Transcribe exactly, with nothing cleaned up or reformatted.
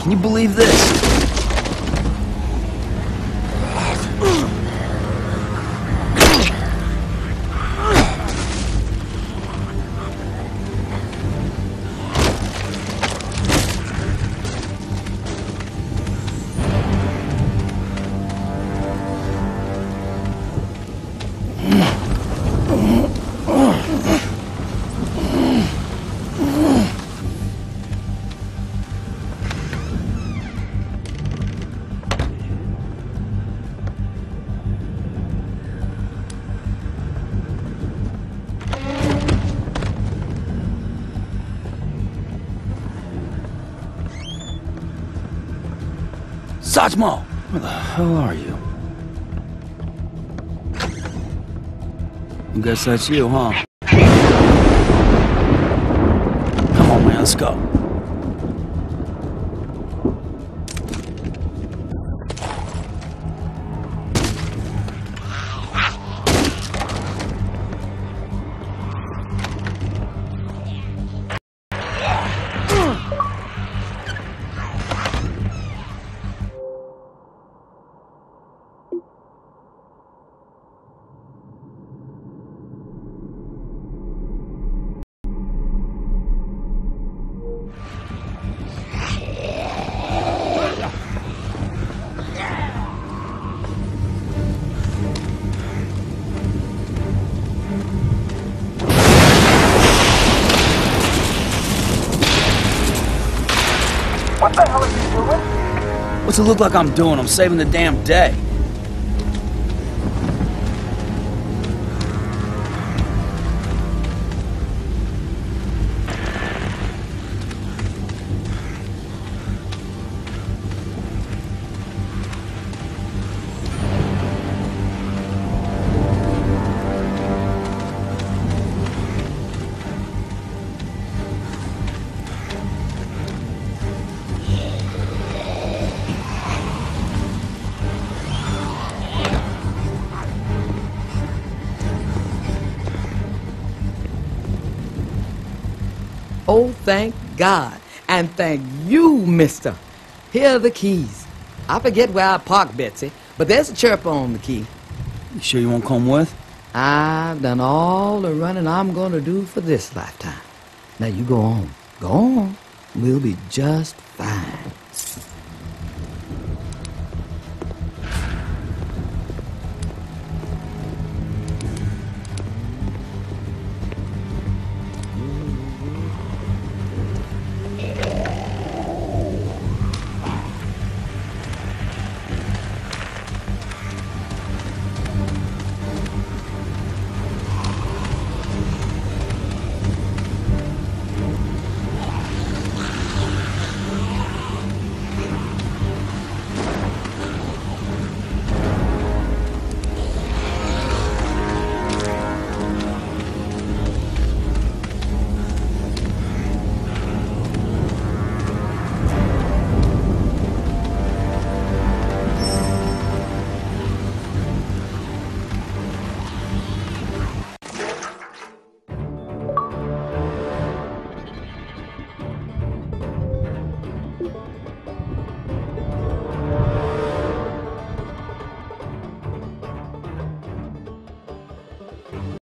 Can you believe this? Satchmo! Where the hell are you? I guess that's you, huh? Come on, man, let's go. What the hell are you doing? What's it look like I'm doing? I'm saving the damn day. Oh, thank God. And thank you, mister. Here are the keys. I forget where I parked Betsy, but there's a chirper on the key. You sure you won't come with? I've done all the running I'm going to do for this lifetime. Now you go on. Go on. We'll be just fine.